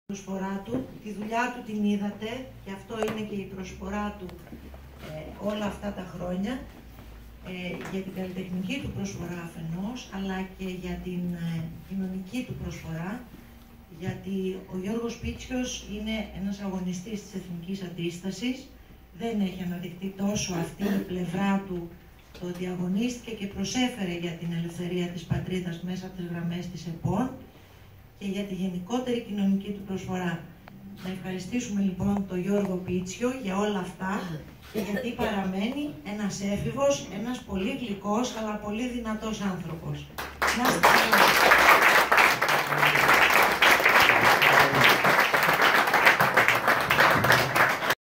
προσφορά του, τη δουλειά του την είδατε και αυτό είναι και η προσφορά του όλα αυτά τα χρόνια για την καλλιτεχνική του προσφορά αφενός, αλλά και για την κοινωνική του προσφορά, γιατί ο Γιώργος Πίτσιος είναι ένας αγωνιστής της εθνικής αντίστασης, δεν έχει αναδειχθεί τόσο αυτή η πλευρά του, το ότι αγωνίστηκε και προσέφερε για την ελευθερία της πατρίδας μέσα από τις γραμμές της ΕΠΟΝ και για τη γενικότερη κοινωνική του προσφορά. Να ευχαριστήσουμε λοιπόν τον Γιώργο Πίτσιο για όλα αυτά και γιατί παραμένει ένας έφηβος, ένας πολύ γλυκός αλλά πολύ δυνατός άνθρωπος. Να είστε καλά.